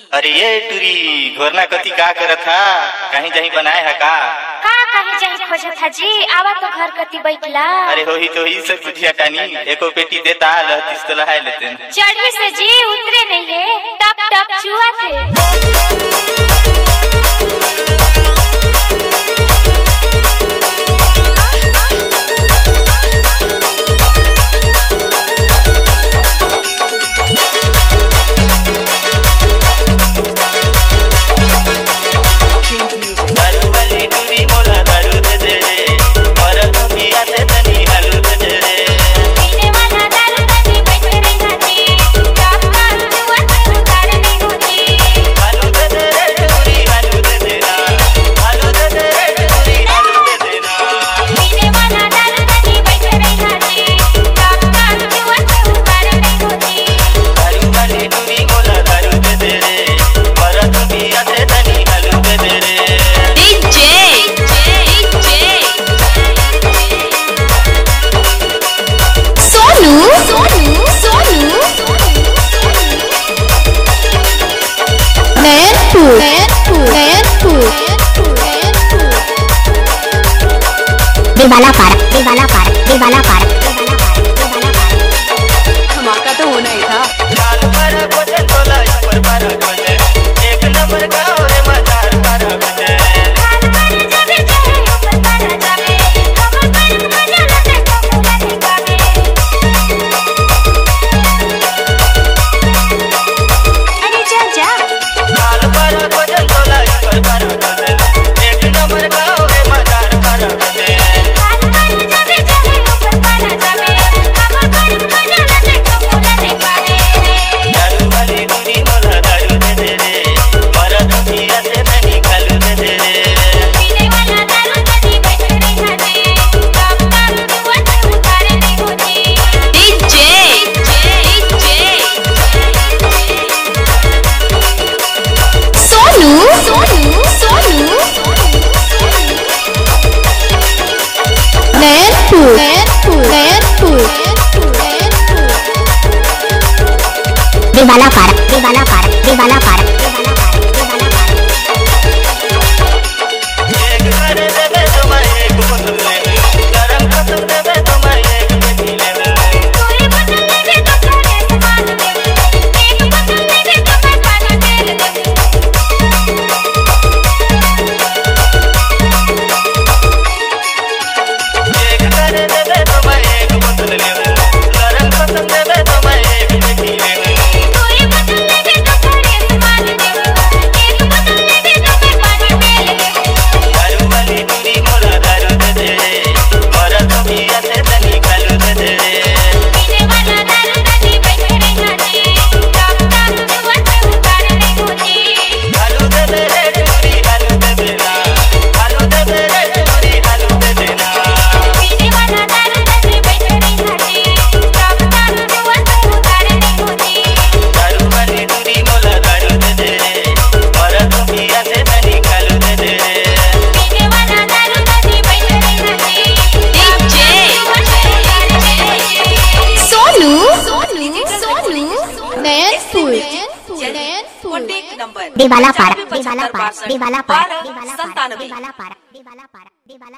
अरे ये टूरी घोरना कति का करत था कहीं जहीं बनाए है का कहीं जहीं खोजत था जी आवा तो घर कति बैठला। अरे हो ही तो ही सब बुझिया टानी एको पेटी देता लहतीस तो लहाय लेते चढ़ी से जी उतरे नहीं है टप टप चुआ थे। धमाका तो होना ही था। एक नंबर गाँव रे मजार देवाला पारा